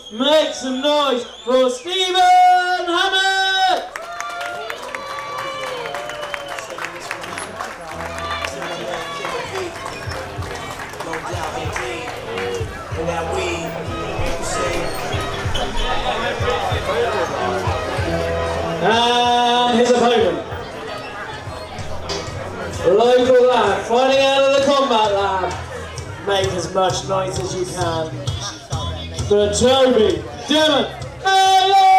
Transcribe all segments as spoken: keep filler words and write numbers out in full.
Make some noise for Stephen Hammett! And his opponent, local lad, fighting out of the combat lab. Make as much noise as you can for Toby Diment-Aylott!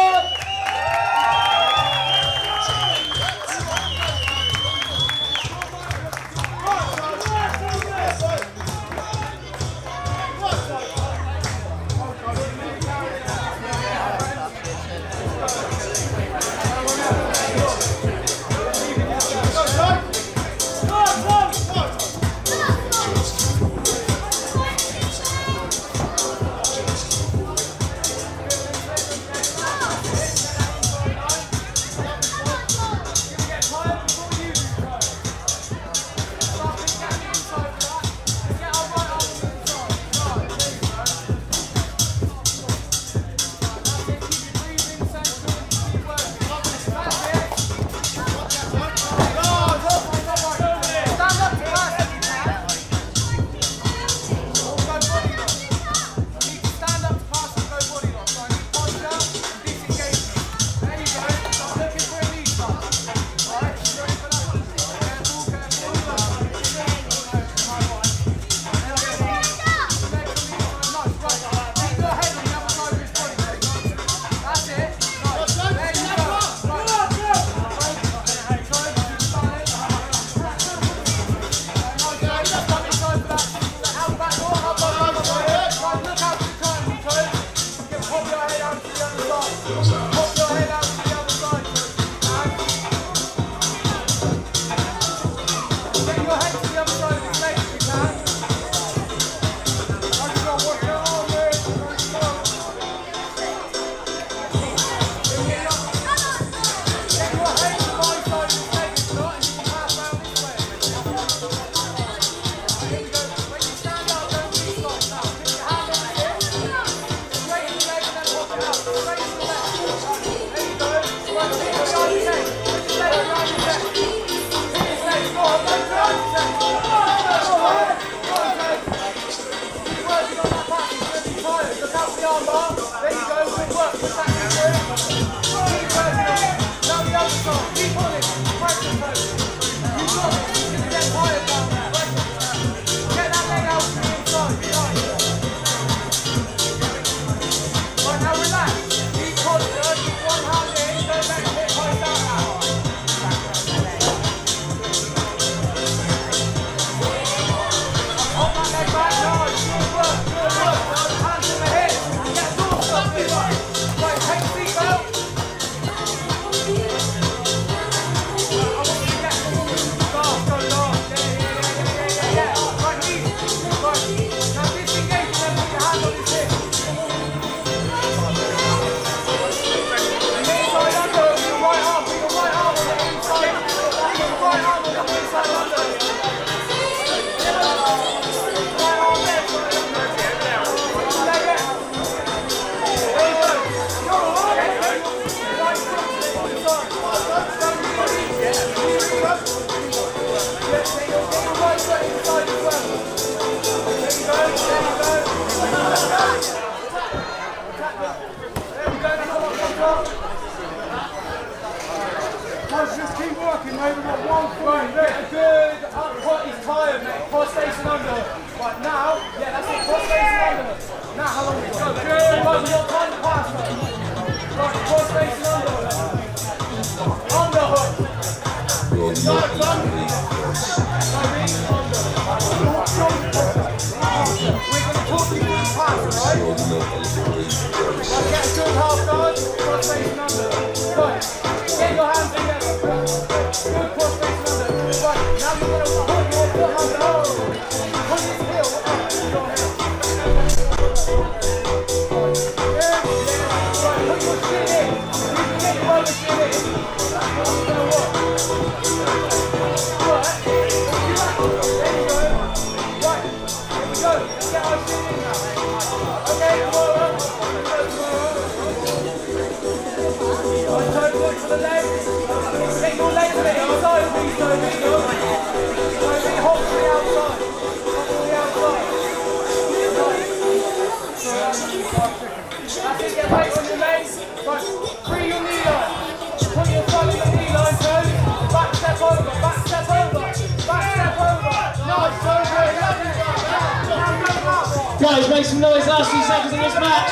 Just keep working, mate. We've got one point. Right, good. What is tired, mate? Cross facing under. Right, now, yeah, that's it. Cross facing under. Now, how long we got? Good. Right, we've got time to pass, mate. Right, cross facing under. Underhook. Start, done. We're going to talk you through the pass, right? Right, get a good half guard. Cross facing under. Right. Get your hands together. Good cross facing under. Right, now you're going to put your foot under. Put his heel up to your heel. Good, yeah. Right, put your shin in. You can get your other shin in. That's what I'm going to work. Right, there you go. Right, here we go. Let's get our shin in now. Okay, come on. That's it, get weight on your legs. Right, free your knee line. Put your thumb in the knee line, turn. Back step over, back step over, back step over. Nice, so good. Guys, make some noise last few seconds of this match.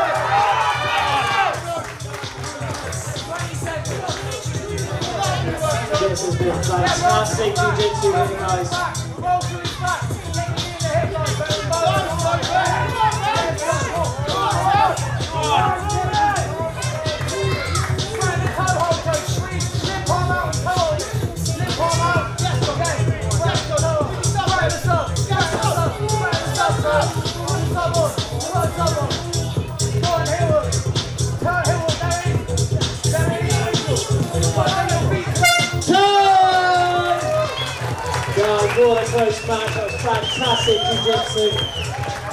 This has been fantastic jiu-jitsu, really nice. Roll to his back. Get your knee in the hip line. What a close match, that was fantastic jiu-jitsu.